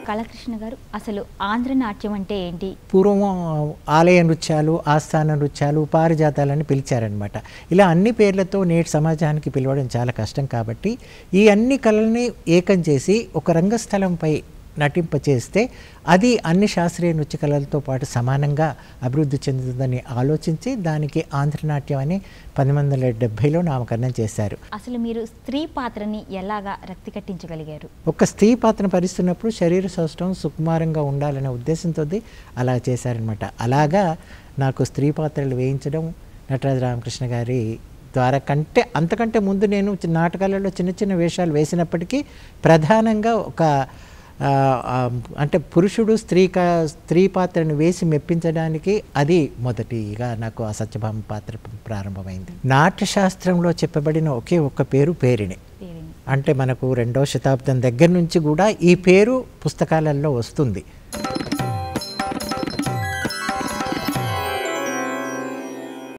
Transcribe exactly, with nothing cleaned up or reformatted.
కళకృష్ణ గారు, అసలు ఆంధ్ర నాట్యం అంటే ఏంటి? పూర్వం ఆలయ నృత్యాలు, ఆస్థాన నృత్యాలు, పారిజాతాలని పిలిచారనమాట. ఇలా అన్ని పేర్లతో నేటి సమాజానికి పిలవడం చాలా కష్టం కాబట్టి ఈ అన్ని కళల్ని ఏకం చేసి ఒక రంగస్థలంపై నటింపచేస్తే అది అన్ని శాస్త్రీయ నృత్య కళలతో పాటు సమానంగా అభివృద్ధి చెందుతుందని ఆలోచించి దానికి ఆంధ్రనాట్యం అని పంతొమ్మిది వందల డెబ్భైలో నామకరణం చేశారు. అసలు మీరు స్త్రీ పాత్రని ఎలాగా రక్తి కట్టించగలిగారు? ఒక స్త్రీ పాత్రను భరిస్తున్నప్పుడు శరీర సౌష్ఠవం సుకుమారంగా ఉండాలనే ఉద్దేశంతో అలా చేశారనమాట. అలాగా నాకు స్త్రీ పాత్రలు వేయించడం నటరాజ రామకృష్ణ గారి ద్వారా కంటే అంతకంటే ముందు నేను నాటకాలలో చిన్న చిన్న వేషాలు వేసినప్పటికీ ప్రధానంగా ఒక అంటే పురుషుడు స్త్రీ స్త్రీ పాత్రను వేసి మెప్పించడానికి అది మొదటిగా నాకు ఆ సత్యభామ పాత్ర ప్రారంభమైంది. నాట్యశాస్త్రంలో చెప్పబడిన ఒకే ఒక్క పేరు పేరిణి. అంటే మనకు రెండవ శతాబ్దం దగ్గర నుంచి కూడా ఈ పేరు పుస్తకాలలో వస్తుంది.